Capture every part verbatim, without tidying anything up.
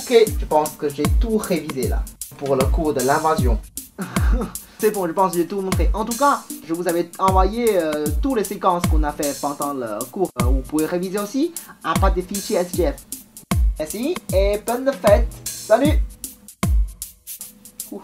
Ok, je pense que j'ai tout révisé là, pour le cours de l'invasion. C'est bon, je pense que j'ai tout montré. En tout cas, je vous avais envoyé euh, toutes les séquences qu'on a fait pendant le cours. Euh, vous pouvez réviser aussi à partir des fichiers S G F. Merci et bonne fête. Salut. Ouf.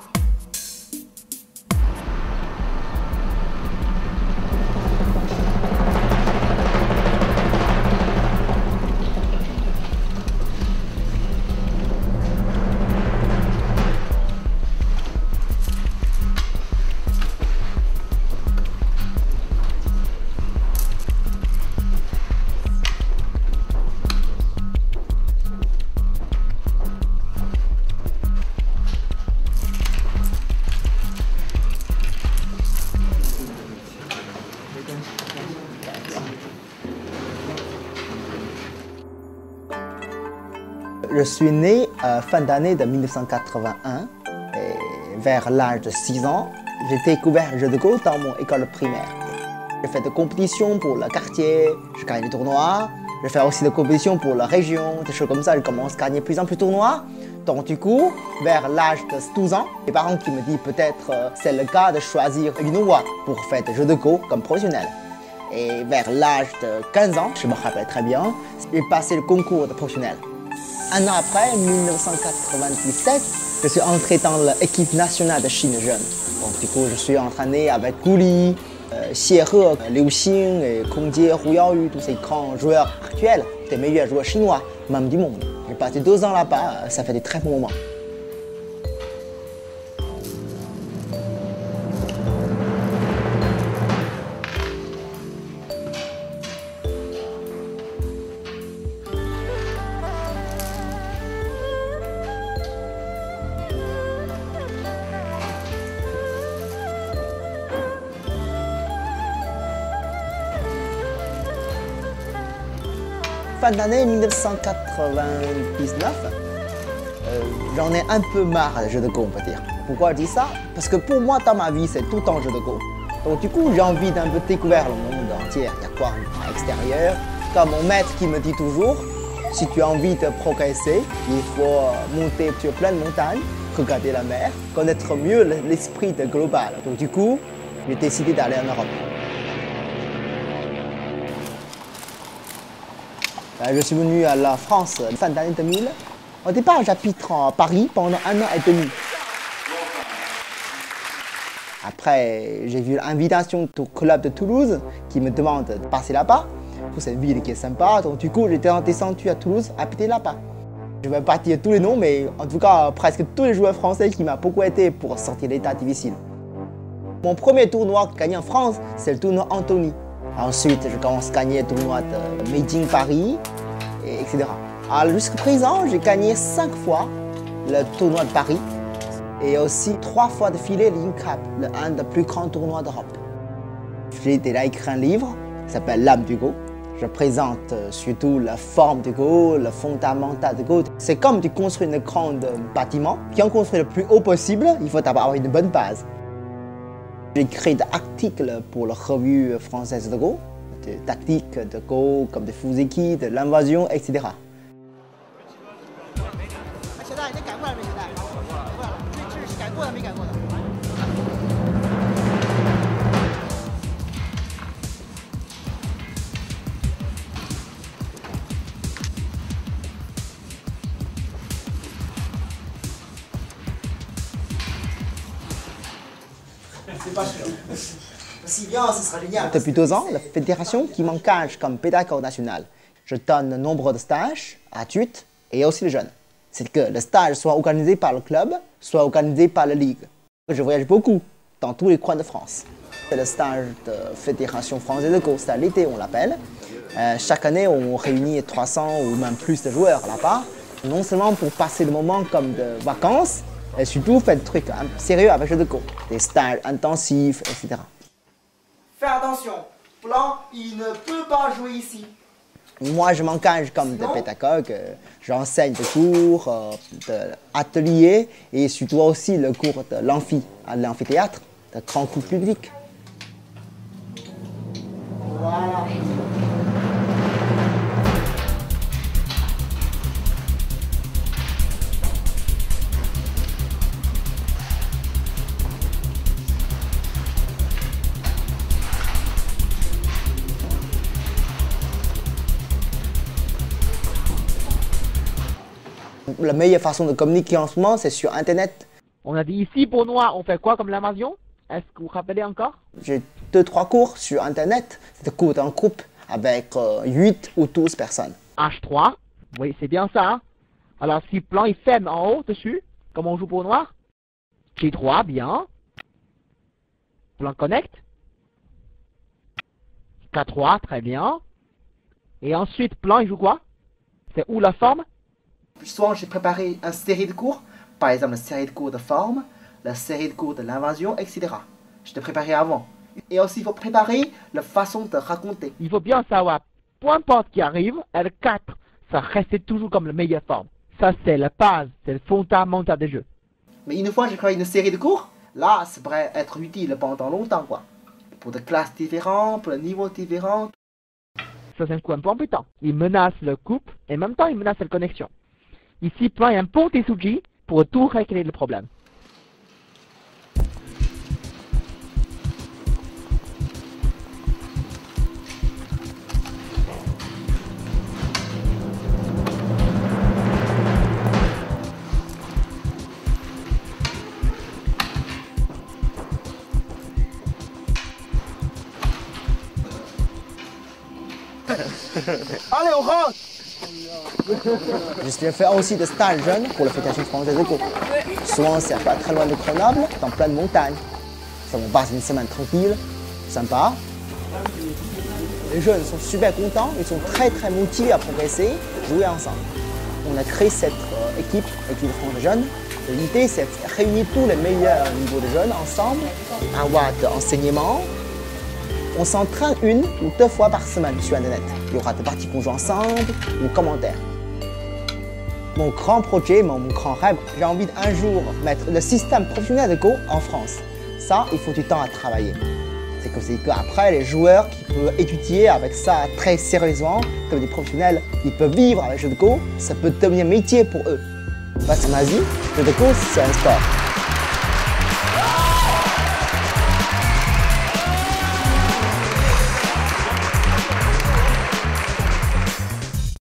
Je suis né euh, fin d'année de mille neuf cent quatre-vingt-un et vers l'âge de six ans, j'ai découvert le jeu de Go dans mon école primaire. J'ai fait des compétitions pour le quartier, je gagne des tournois, je fais aussi des compétitions pour la région, des choses comme ça, je commence à gagner de plus en plus de tournois. Donc du coup, vers l'âge de douze ans, mes parents qui me disent peut-être euh, c'est le cas de choisir une voie pour faire des jeux de Go comme professionnel. Et vers l'âge de quinze ans, je me rappelle très bien, j'ai passé le concours de professionnel. Un an après, mille neuf cent quatre-vingt-dix-sept, je suis entré dans l'équipe nationale de Chine jeune. Donc du coup, je suis entraîné avec Gu Li, euh, Xie He, Liu Xing et Kong Jie, Hu Yaoyu, tous ces grands joueurs actuels, des meilleurs joueurs chinois, même du monde. J'ai passé deux ans là-bas, ça fait des très bons moments. Fin d'année mille neuf cent quatre-vingt-dix-neuf, euh, j'en ai un peu marre des jeux de Go, on peut dire. Pourquoi je dis ça? Parce que pour moi, dans ma vie, c'est tout le temps jeu de Go. Donc du coup, j'ai envie d'un peu découvrir le monde entier. Il y a quoi à l'extérieur? Comme mon maître qui me dit toujours, si tu as envie de progresser, il faut monter sur plein de montagnes, regarder la mer, connaître mieux l'esprit de global. Donc du coup, j'ai décidé d'aller en Europe. Je suis venu à la France fin d'année deux mille. Au départ, j'habite à Paris pendant un an et demi. Après, j'ai vu l'invitation du club de Toulouse qui me demande de passer là-bas. C'est une ville qui est sympa, donc du coup, j'étais descendu à Toulouse, habiter là-bas. Je vais pas dire tous les noms, mais en tout cas, presque tous les joueurs français qui m'ont beaucoup aidé pour sortir l'état difficile. Mon premier tournoi gagné en France, c'est le tournoi Anthony. Ensuite, je commence à gagner le tournoi de Beijing Paris, et etc. Jusqu'à présent, j'ai gagné cinq fois le tournoi de Paris et aussi trois fois de filet l'Incup, un des plus grands tournois d'Europe. J'ai déjà écrit un livre qui s'appelle L'âme du Go. Je présente surtout la forme du Go, le fondamental du Go. C'est comme tu construis un grand bâtiment. Puis on construit le plus haut possible, il faut avoir une bonne base. J'ai écrit des articles pour la revue française de Go, des tactiques de Go comme de Fuzeki, de l'invasion, et cetera. C'est pas sûr. Si bien, ce sera génial. Depuis deux ans, la fédération qui m'engage comme pédagogue national. Je donne un nombre de stages adultes et aussi les jeunes. C'est que le stage soit organisé par le club, soit organisé par la ligue. Je voyage beaucoup dans tous les coins de France. C'est le stage de Fédération française de Go, c'est l'été on l'appelle. Euh, chaque année, on réunit trois cents ou même plus de joueurs là-bas. Non seulement pour passer le moment comme de vacances, et surtout faire des trucs sérieux avec le jeu de Go. Des stages intensifs, et cetera. Fais attention, Blanc, il ne peut pas jouer ici. Moi, je m'engage comme de pédagogue. J'enseigne des cours, euh, d'ateliers et surtout aussi le cours de l'amphi, à l'amphithéâtre, de grands cours publics. Voilà. la meilleure façon de communiquer en ce moment, c'est sur Internet. On a dit ici pour Noir, on fait quoi comme l'invasion? Est-ce que vous vous rappelez encore? J'ai deux, trois cours sur Internet. C'est des cours en groupe avec euh, huit ou douze personnes. H trois, oui, c'est bien ça. Hein? Alors, si plan il ferme en haut, dessus, comme on joue pour Noir. G trois, bien. Plan connect. K trois, très bien. Et ensuite, plan, il joue quoi? C'est où la forme? Soit j'ai préparé une série de cours, par exemple la série de cours de forme, la série de cours de l'invasion, et cetera. Je t'ai préparé avant. Et aussi, il faut préparer la façon de raconter. Il faut bien savoir, peu importe qui arrive, L quatre, ça reste toujours comme la meilleure forme. Ça, c'est la base, c'est le fondamental des jeux. Mais une fois que j'ai créé une série de cours, là, ça pourrait être utile pendant longtemps, quoi. Pour des classes différentes, pour des niveaux différents. Ça, c'est un coup un peu embêtant. Il menace le couple et en même temps, il menace la connexion. Ici, plan, il y a un pont Tetsuji pour tout régler le problème. Allez, on rentre! Je fais aussi des stages jeunes pour la Fédération française de Go. Souvent, c'est pas très loin de Grenoble, dans pleine montagne. Ça me passe une semaine tranquille, sympa. Les jeunes sont super contents, ils sont très très motivés à progresser, jouer ensemble. On a créé cette euh, équipe, équipe de France Jeunes. L'idée, c'est de réunir tous les meilleurs niveaux de jeunes ensemble, avoir de l'enseignement. On s'entraîne une ou deux fois par semaine sur Internet. Il y aura des parties qu'on joue ensemble ou commentaires. Mon grand projet, mon, mon grand rêve, j'ai envie d'un jour mettre le système professionnel de Go en France. Ça, il faut du temps à travailler. C'est que c'est qu'après, les joueurs qui peuvent étudier avec ça très sérieusement, comme des professionnels, ils peuvent vivre avec le jeu de Go, ça peut devenir métier pour eux. Parce qu'en Asie, le jeu de Go, c'est un sport.